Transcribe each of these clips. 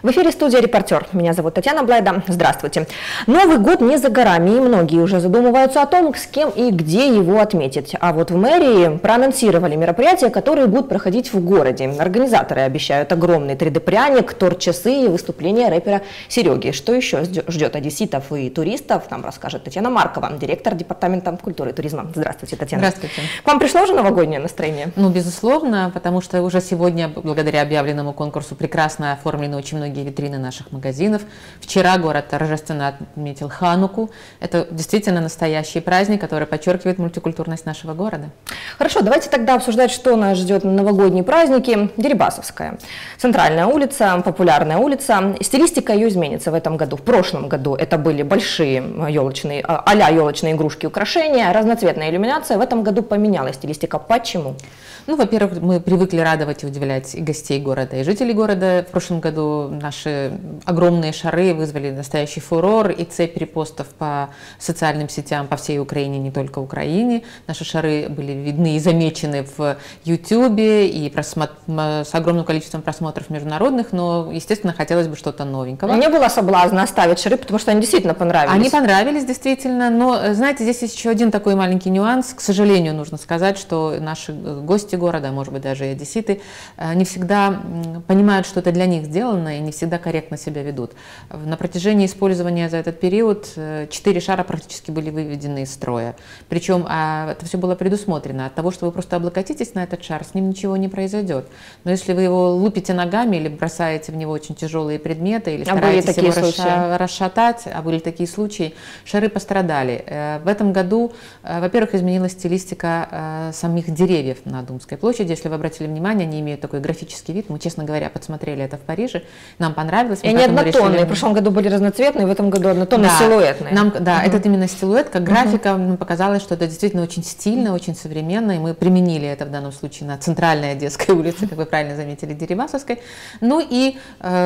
В эфире студия «Репортер». Меня зовут Татьяна Блайда. Здравствуйте. Новый год не за горами, и многие уже задумываются о том, с кем и где его отметить. А вот в мэрии проанонсировали мероприятия, которые будут проходить в городе. Организаторы обещают огромный 3D-пряник, торт-часы и выступление рэпера Сереги. Что еще ждет одесситов и туристов, нам расскажет Татьяна Маркова, директор департамента культуры и туризма. Здравствуйте, Татьяна. Здравствуйте. К вам пришло уже новогоднее настроение? Ну, безусловно, потому что уже сегодня, благодаря объявленному конкурсу, прекрасно оформлены очень многие витрины наших магазинов. Вчера город торжественно отметил Хануку. Это действительно настоящий праздник, который подчеркивает мультикультурность нашего города. Хорошо, давайте тогда обсуждать, что нас ждет на новогодние праздники. Дерибасовская. Центральная улица, популярная улица. Стилистика ее изменится в этом году. В прошлом году это были большие елочные, а-ля елочные игрушки, украшения, разноцветная иллюминация. В этом году поменялась стилистика. Почему? Ну, во-первых, мы привыкли радовать и удивлять и гостей города, и жителей города. В прошлом году наши огромные шары вызвали настоящий фурор и цепь репостов по социальным сетям по всей Украине, не только Украине. Наши шары были видны и замечены в YouTube, и с огромным количеством просмотров международных, но, естественно, хотелось бы что-то новенького. Не было соблазна оставить шары, потому что они действительно понравились. Они понравились, действительно, но, знаете, здесь есть еще один такой маленький нюанс. К сожалению, нужно сказать, что наши гости города, может быть, даже и одесситы, не всегда понимают, что это для них сделано, и не всегда корректно себя ведут. На протяжении использования за этот период 4 шара практически были выведены из строя. Причем это все было предусмотрено. От того, что вы просто облокотитесь на этот шар, с ним ничего не произойдет. Но если вы его лупите ногами или бросаете в него очень тяжелые предметы, или стараетесь его расшатать, а были такие случаи, шары пострадали. В этом году, во-первых, изменилась стилистика самих деревьев на Думской площади. Если вы обратили внимание, они имеют такой графический вид. Мы, честно говоря, подсмотрели это в Париже. Нам понравилось. И они однотонные. В прошлом году были разноцветные, в этом году однотонные, да, силуэтные. Этот именно силуэт, как графика, нам показалось, что это действительно очень стильно, очень современно, и мы применили это в данном случае на центральной Одесской улице, как вы правильно заметили, Дерибасовской. Ну и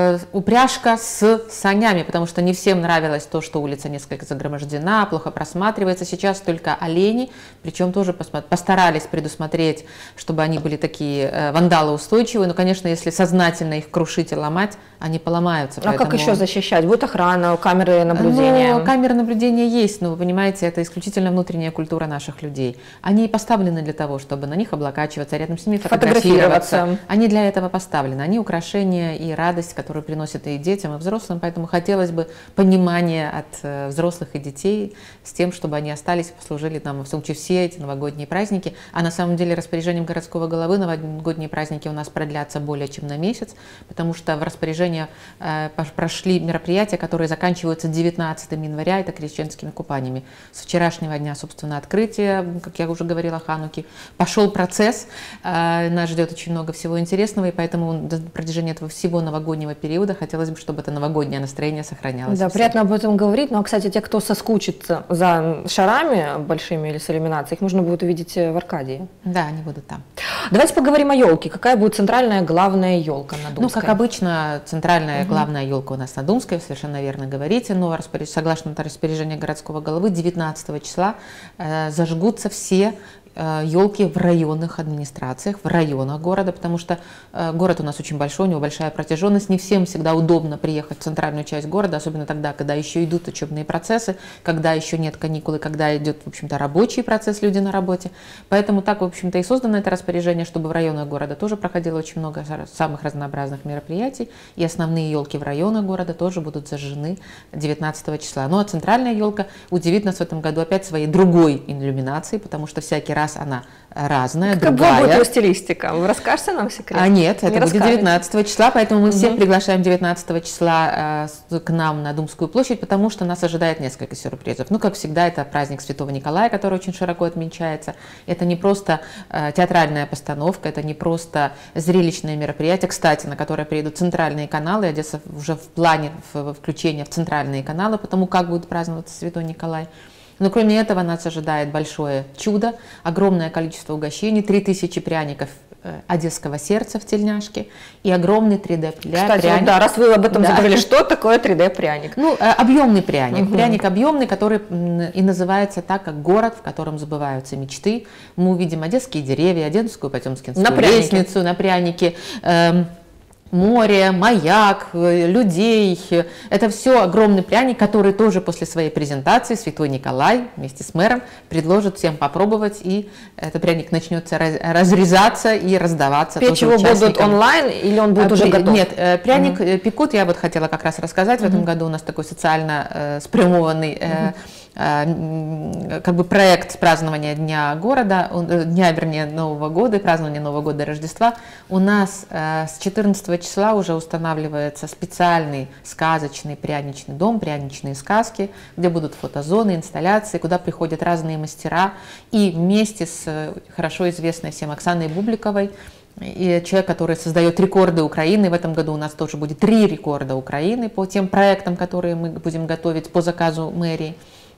упряжка с санями, потому что не всем нравилось то, что улица несколько загромождена, плохо просматривается. Сейчас только олени, причем тоже постарались предусмотреть, чтобы они были такие вандалоустойчивые, но, конечно, если сознательно их крушить и ломать, они поломаются. А как еще защищать? Будет охрана, камеры наблюдения? Ну, камеры наблюдения есть, но вы понимаете, это исключительно внутренняя культура наших людей. Они поставлены для того, чтобы на них облокачиваться, рядом с ними фотографироваться. Они для этого поставлены. Они украшения и радость, которую приносят и детям, и взрослым, поэтому хотелось бы понимания от взрослых и детей с тем, чтобы они остались и послужили нам, в случае, все эти новогодние праздники. А на самом деле распоряжением городского головы новогодние праздники у нас продлятся более чем на месяц, потому что в распоряжение прошли мероприятия, которые заканчиваются 19 января, это крещенскими купаниями. С вчерашнего дня, собственно, открытие, как я уже говорила, Хануки, пошел процесс, нас ждет очень много всего интересного, и поэтому на протяжении этого всего новогоднего периода хотелось бы, чтобы это новогоднее настроение сохранялось. Да, приятно об этом говорить, но, кстати, те, кто соскучится за шарами большими или с иллюминацией, их можно будет увидеть в Аркадии. Да, они будут там. Давайте поговорим о елке. Какая будет центральная главная елка на Думской? Ну, как обычно, центральная главная елка у нас на Думской, совершенно верно говорите, но согласно распоряжению городского головы 19 числа зажгутся все елки в районных администрациях, в районах города, потому что город у нас очень большой, у него большая протяженность, не всем всегда удобно приехать в центральную часть города, особенно тогда, когда еще идут учебные процессы, когда еще нет каникулы, когда идет, в общем-то, рабочий процесс, люди на работе. Поэтому так, в общем-то, и создано это распоряжение, чтобы в районах города тоже проходило очень много самых разнообразных мероприятий, и основные елки в районах города тоже будут зажжены 19 числа. Ну а центральная елка удивит нас в этом году опять своей другой иллюминацией, потому что всякий раз она разная, другая. Какая будет стилистика? Вы расскажете нам секрет? Нет, это будет 19 числа, поэтому мы всех приглашаем 19 числа к нам на Думскую площадь, потому что нас ожидает несколько сюрпризов. Ну, как всегда, это праздник Святого Николая, который очень широко отмечается. Это не просто театральная постановка, это не просто зрелищное мероприятие, кстати, на которое приедут центральные каналы. Одесса уже в плане включения в центральные каналы, потому как будет праздноваться Святой Николай. Но кроме этого нас ожидает большое чудо, огромное количество угощений, 3000 пряников одесского сердца в тельняшке и огромный 3D-пряник. Кстати, вот, да, раз вы об этом заговорили, что такое 3D-пряник? Ну, объемный пряник. Пряник объемный, который и называется так, как город, в котором забываются мечты. Мы увидим одесские деревья, Одесскую Потемкинскую лестницу на прянике. море, маяк, людей. Это все огромный пряник, который тоже после своей презентации Святой Николай вместе с мэром предложит всем попробовать, и этот пряник начнется разрезаться и раздаваться. Печь его будут онлайн или он будет уже готов? Нет, пряник пекут, я вот хотела как раз рассказать, в этом году у нас такой социально спрямованный как бы проект празднования Дня города, вернее, Нового года, празднования Нового года и Рождества. У нас с 14 числа уже устанавливается специальный сказочный пряничный дом, пряничные сказки, где будут фотозоны, инсталляции, куда приходят разные мастера. И вместе с хорошо известной всем Оксаной Бубликовой, и человек, который создает рекорды Украины, в этом году у нас тоже будет 3 рекорда Украины по тем проектам, которые мы будем готовить по заказу мэрии.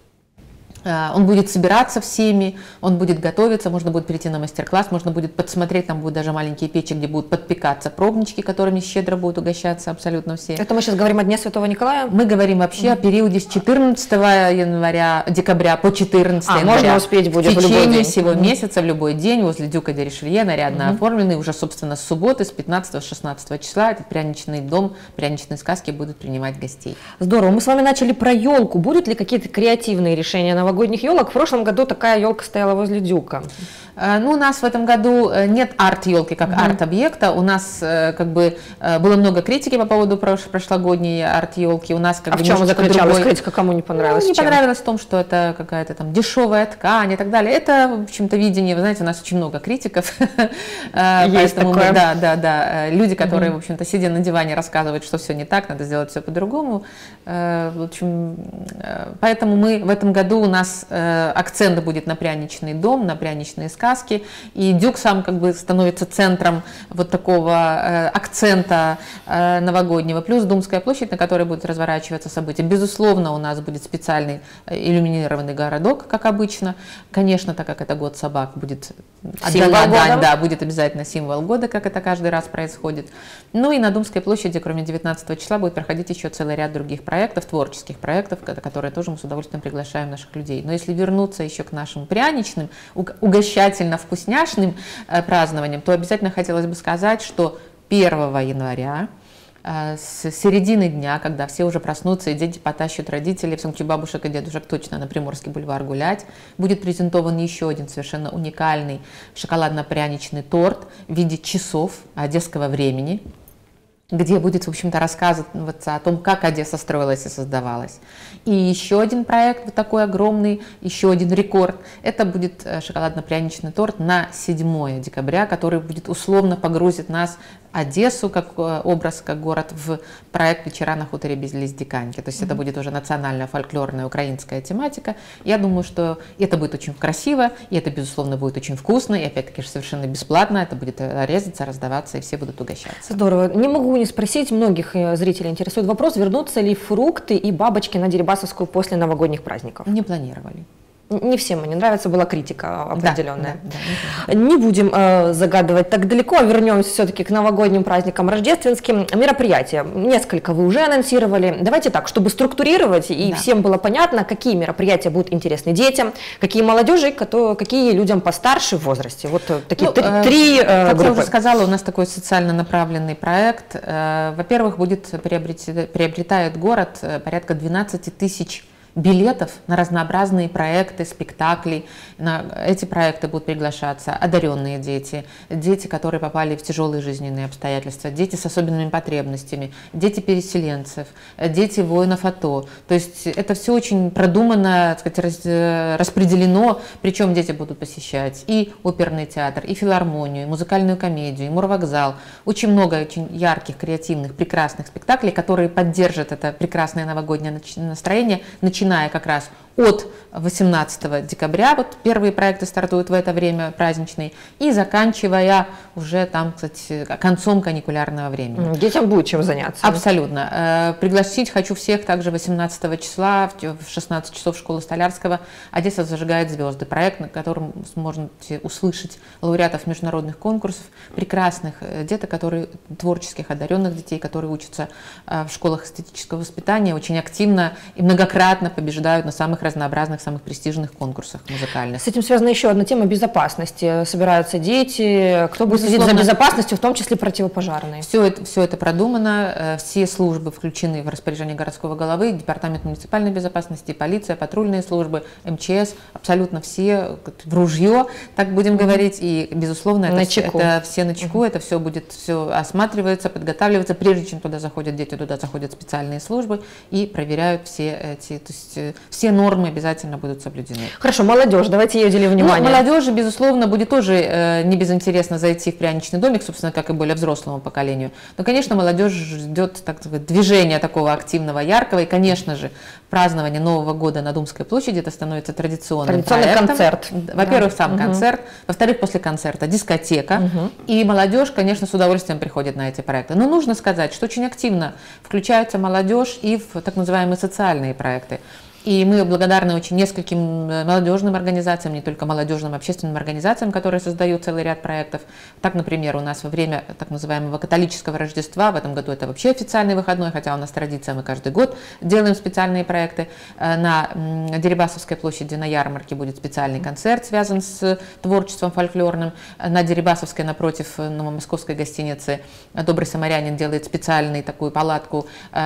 Он будет собираться всеми, он будет готовиться, можно будет перейти на мастер-класс, можно будет подсмотреть, там будут даже маленькие печи, где будут подпекаться пробнички, которыми щедро будут угощаться абсолютно все. Это мы сейчас говорим о Дне Святого Николая? Мы говорим вообще о периоде с 14 декабря по 14 января. Можно успеть будет в течение всего месяца, в любой день, возле Дюка де Ришелье, нарядно оформленный, уже, собственно, с субботы, с 15-16 числа, этот пряничный дом, пряничные сказки будут принимать гостей. Здорово. Мы с вами начали про елку. Будут ли какие-то креативные решения новогодних елок? В прошлом году такая елка стояла возле Дюка. Ну, у нас в этом году нет арт-елки как арт-объекта. У нас как бы было много критики по поводу прошлогодней арт-елки. У нас как бы в чем заключалась критика? Кому не понравилось? Не понравилось в том, что это какая-то там дешевая ткань и так далее. Это, в общем-то, видение. Вы знаете, у нас очень много критиков. Есть такое. Да. Люди, которые, в общем-то, сидя на диване, рассказывают, что все не так, надо сделать все по-другому. В общем, поэтому мы в этом году у нас акцент будет на пряничный дом, на пряничные сказки, и Дюк сам как бы становится центром вот такого акцента новогоднего, плюс Думская площадь, на которой будут разворачиваться события. Безусловно, у нас будет специальный иллюминированный городок, как обычно. Конечно, так как это год собак, будет отдана дань, да, будет обязательно символ года, как это каждый раз происходит. Ну и на Думской площади, кроме 19 числа, будет проходить еще целый ряд других проектов, творческих проектов, которые тоже мы с удовольствием приглашаем наших людей. Но если вернуться еще к нашим пряничным, угощательно-вкусняшным празднованиям, то обязательно хотелось бы сказать, что 1 января с середины дня, когда все уже проснутся и дети потащат родителей, в случае бабушек и дедушек, точно на Приморский бульвар гулять, будет презентован еще один совершенно уникальный шоколадно-пряничный торт в виде часов одесского времени, где будет, в общем-то, рассказываться о том, как Одесса строилась и создавалась. И еще один проект, вот такой огромный, еще один рекорд, это будет шоколадно-пряничный торт на 7 декабря, который будет условно погрузит нас, Одессу, как образ, как город, в проект «Вечера на хуторе без лездиканьки». То есть это будет уже национальная фольклорная украинская тематика. Я думаю, что это будет очень красиво, и это, безусловно, будет очень вкусно, и, опять-таки, совершенно бесплатно. Это будет резаться, раздаваться, и все будут угощаться. Здорово. Не могу не спросить, многих зрителей интересует вопрос, вернутся ли фрукты и бабочки на Дерибасовскую после новогодних праздников? Не планировали. Не всем они нравятся, была критика определенная. Да. Не будем загадывать так далеко, вернемся все-таки к новогодним праздникам, рождественским. Мероприятия несколько вы уже анонсировали. Давайте так, чтобы структурировать и всем было понятно, какие мероприятия будут интересны детям, какие молодежи, какие людям постарше в возрасте. Вот такие три группы. Как я уже сказала, у нас такой социально направленный проект. Во-первых, приобретает город порядка 12 тысяч билетов на разнообразные проекты, спектакли. На эти проекты будут приглашаться одаренные дети, дети, которые попали в тяжелые жизненные обстоятельства, дети с особенными потребностями, дети переселенцев, дети воинов АТО. То есть это все очень продуманно, так сказать, распределено, причем дети будут посещать и оперный театр, и филармонию, и музыкальную комедию, и морвокзал. Очень много очень ярких, креативных, прекрасных спектаклей, которые поддержат это прекрасное новогоднее настроение, начиная как раз от 18 декабря, вот первые проекты стартуют в это время праздничные, и заканчивая уже там, кстати, концом каникулярного времени. Детям будет чем заняться. Абсолютно. Пригласить хочу всех также 18 числа в 16 часов школы Столярского. Одесса зажигает звезды. Проект, на котором сможете услышать лауреатов международных конкурсов, прекрасных деток, творческих, одаренных детей, которые учатся в школах эстетического воспитания, очень активно и многократно побеждают на самых самых разнообразных, самых престижных конкурсах музыкальных. С этим связана еще одна тема безопасности. Собираются дети, кто будет следить за безопасностью, в том числе противопожарной? Все это продумано, все службы включены в распоряжение городского головы, департамент муниципальной безопасности, полиция, патрульные службы, МЧС, абсолютно все в ружье, так будем говорить, и, безусловно, это все на чеку, это все будет осматривается, подготавливается, прежде чем туда заходят дети, туда заходят специальные службы и проверяют все эти, то есть все нормы обязательно будут соблюдены. Хорошо, молодежь, давайте ей уделим внимание. Молодежи, безусловно, будет тоже не безинтересно зайти в пряничный домик, собственно, как и более взрослому поколению. Но, конечно, молодежь ждет движения такого активного, яркого, и, конечно же, празднование Нового года на Думской площади, это становится традиционный концерт. Во-первых, сам концерт, во-вторых, после концерта дискотека, и молодежь, конечно, с удовольствием приходит на эти проекты. Но нужно сказать, что очень активно включается молодежь и в так называемые социальные проекты. И мы благодарны очень нескольким молодежным организациям, не только молодежным общественным организациям, которые создают целый ряд проектов. Так, например, у нас во время так называемого католического Рождества, в этом году это вообще официальный выходной, хотя у нас традиция, мы каждый год делаем специальные проекты. На Дерибасовской площади на ярмарке будет специальный концерт, связан с творчеством фольклорным. На Дерибасовской, напротив новомосковской гостиницы, «Добрый самарянин» делает специальную такую палатку,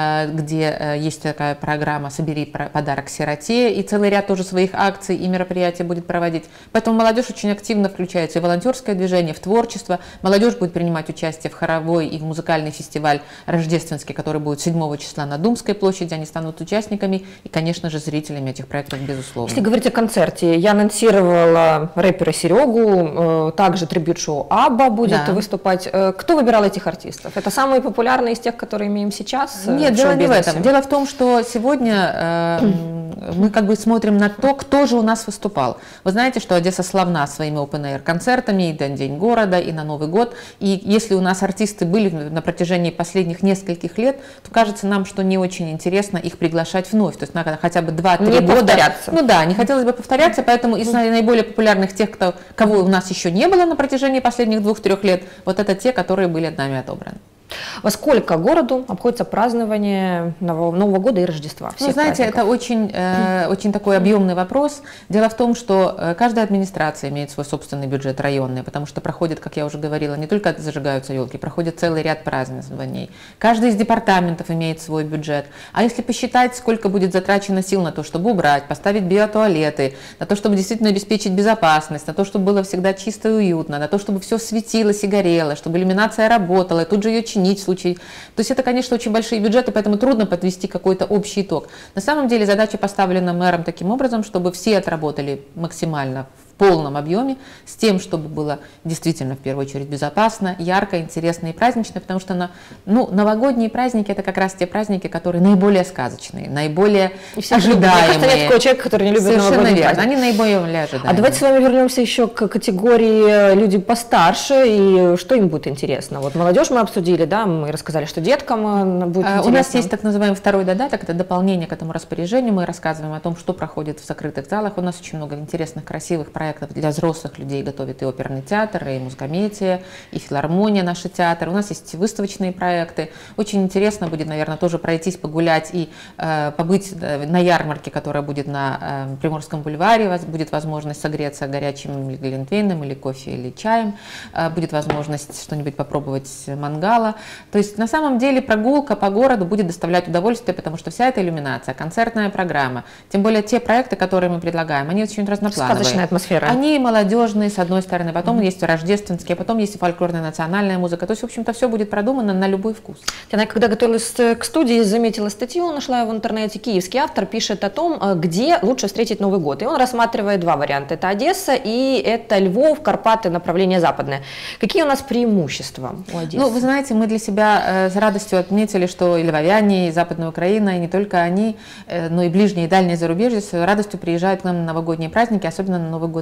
где есть такая программа «Собери подарок к сироте», и целый ряд тоже своих акций и мероприятий будет проводить. Поэтому молодежь очень активно включается и в волонтерское движение, в творчество. Молодежь будет принимать участие в хоровой и в музыкальный фестиваль рождественский, который будет 7 числа на Думской площади. Они станут участниками и, конечно же, зрителями этих проектов, безусловно. Если говорить о концерте, я анонсировала рэпера Серегу, также трибьют-шоу Абба будет выступать. Кто выбирал этих артистов? Это самые популярные из тех, которые имеем сейчас? Нет, дело не в этом. Дело в том, что сегодня мы как бы смотрим на то, кто же у нас выступал. Вы знаете, что Одесса славна своими open-air концертами и на День города, и на Новый год. И если у нас артисты были на протяжении последних нескольких лет, то кажется нам, что не очень интересно их приглашать вновь. То есть надо хотя бы 2-3 года. Повторяться. Ну да, не хотелось бы повторяться, поэтому из наиболее популярных тех, кого у нас еще не было на протяжении последних 2-3 лет, вот это те, которые были нами отобраны. Во сколько городу обходится празднование Нового года и Рождества? Вы знаете, это очень такой объемный вопрос. Дело в том, что каждая администрация имеет свой собственный бюджет районный, потому что проходит, как я уже говорила, не только зажигаются елки, проходит целый ряд празднований. Каждый из департаментов имеет свой бюджет. А если посчитать, сколько будет затрачено сил на то, чтобы убрать, поставить биотуалеты, на то, чтобы действительно обеспечить безопасность, на то, чтобы было всегда чисто и уютно, на то, чтобы все светилось и горело, чтобы иллюминация работала, и тут же ее чинить в случае. То есть это, конечно, очень большие бюджеты, поэтому трудно подвести какой-то общий итог. На самом деле задача поставлена мэром таким образом, чтобы все отработали максимально в полном объеме, с тем, чтобы было действительно в первую очередь безопасно, ярко, интересно и празднично, потому что новогодние праздники — это как раз те праздники, которые наиболее сказочные, наиболее ожидаемые. Мне кажется, нет такого человека, который не любит Совершенно новогодние верно, праздники. они наиболее ожидаемые. А давайте с вами вернемся еще к категории люди постарше, и что им будет интересно. Вот молодежь мы обсудили, да, мы рассказали, что деткам будет интересно. У нас есть так называемый второй додаток, это дополнение к этому распоряжению, мы рассказываем о том, что проходит в закрытых залах. У нас очень много интересных, красивых проектов для взрослых людей, готовит и оперный театр, и музкометия, и филармония, наш театр. У нас есть выставочные проекты. Очень интересно будет, наверное, тоже пройтись, погулять и побыть на ярмарке, которая будет на Приморском бульваре. Будет возможность согреться горячим глинтвейном или кофе, или чаем. Будет возможность что-нибудь попробовать мангала. То есть на самом деле прогулка по городу будет доставлять удовольствие, потому что вся эта иллюминация, концертная программа, тем более те проекты, которые мы предлагаем, они очень разноплановые. Сказочная атмосфера. Они молодежные, с одной стороны, потом есть рождественские, а потом есть и фольклорная национальная музыка. То есть, в общем-то, все будет продумано на любой вкус. Я, когда готовилась к студии, заметила статью, нашла в интернете. Киевский автор пишет о том, где лучше встретить Новый год. И он рассматривает два варианта. Это Одесса и это Львов, Карпаты, направление западное. Какие у нас преимущества у Одессы? Ну, вы знаете, мы для себя с радостью отметили, что и львовяне, и Западная Украина, и не только они, но и ближние и дальние зарубежья с радостью приезжают к нам на новогодние праздники, особенно на Новый год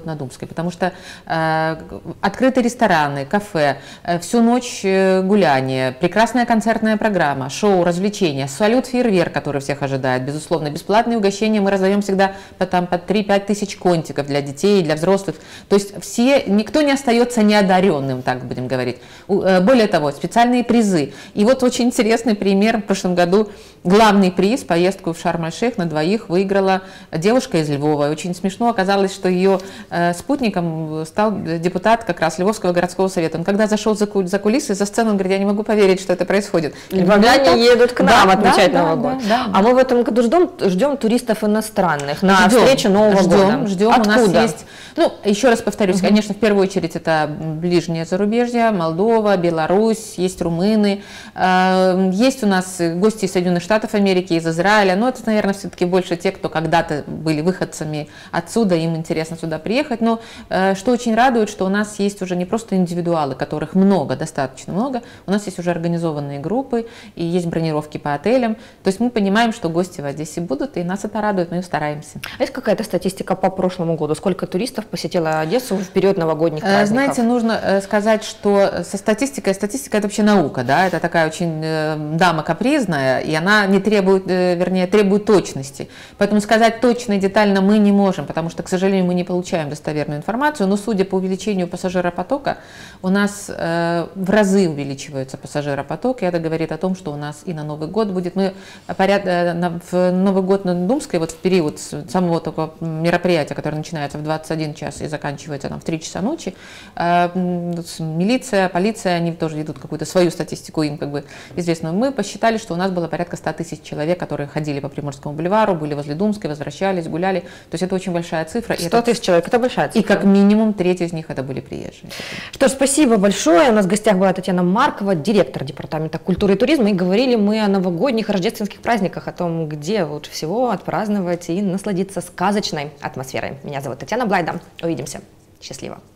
год на Думской, потому что открыты рестораны, кафе, всю ночь гуляния, прекрасная концертная программа, шоу, развлечения, салют-фейерверк, который всех ожидает, безусловно, бесплатные угощения, мы раздаем всегда по 3-5 тысяч контиков для детей, для взрослых, то есть никто не остается неодаренным, так будем говорить. Более того, специальные призы. И вот очень интересный пример, в прошлом году главный приз, поездку в Шарм-эль-Шейх на двоих выиграла девушка из Львова. Очень смешно оказалось, что ее спутником стал депутат как раз Львовского городского совета. Он когда зашел за кулисы, за сцену, он говорит: я не могу поверить, что это происходит. Львовяне едут к нам отмечать Новый год. А мы в этом году ждем туристов иностранных на встречу Нового года. Ждем. У нас есть, еще раз повторюсь, конечно, в первую очередь это ближнее зарубежье, Молдова, Беларусь, есть румыны, есть у нас гости из Соединенных Штатов Америки, из Израиля, но это, наверное, все-таки больше те, кто когда-то были выходцами отсюда, им интересно сюда приехать, но что очень радует, что у нас есть уже не просто индивидуалы, которых много, достаточно много, у нас есть уже организованные группы, и есть бронировки по отелям, то есть мы понимаем, что гости в Одессе будут, и нас это радует, мы стараемся. А есть какая-то статистика по прошлому году? Сколько туристов посетило Одессу в период новогодних праздников? Знаете, нужно сказать, что статистика это вообще наука, да, это такая очень дама капризная, и она не требует, требует точности. Поэтому сказать точно и детально мы не можем, потому что, к сожалению, мы не получаем достоверную информацию, но судя по увеличению пассажиропотока, у нас в разы увеличивается пассажиропоток, и это говорит о том, что у нас и на Новый год будет, мы в Новый год на Думской, вот в период самого такого мероприятия, которое начинается в 21 час и заканчивается в 3 часа ночи, милиция, полиция, они тоже ведут какую-то свою статистику, им как бы известную. Мы посчитали, что у нас было порядка 100 тысяч человек, которые ходили по Приморскому бульвару, были возле Думской, возвращались, гуляли. То есть это очень большая цифра. 100 тысяч человек, это большая цифра. И как минимум треть из них это были приезжие. Что ж, спасибо большое. У нас в гостях была Татьяна Маркова, директор Департамента культуры и туризма. И говорили мы о новогодних, рождественских праздниках, о том, где лучше всего отпраздновать и насладиться сказочной атмосферой. Меня зовут Татьяна Блайда. Увидимся. Счастливо.